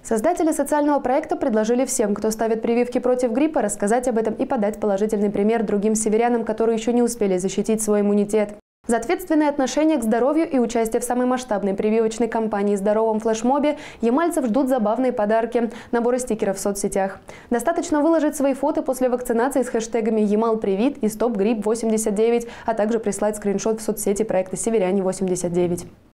Создатели социального проекта предложили всем, кто ставит прививки против гриппа, рассказать об этом и подать положительный пример другим северянам, которые еще не успели защитить свой иммунитет. За ответственное отношение к здоровью и участие в самой масштабной прививочной кампании «Здоровом флешмобе» ямальцев ждут забавные подарки – наборы стикеров в соцсетях. Достаточно выложить свои фото после вакцинации с хэштегами «Ямал-привит» и «Стоп-грипп-89», а также прислать скриншот в соцсети проекта «Северяне-89».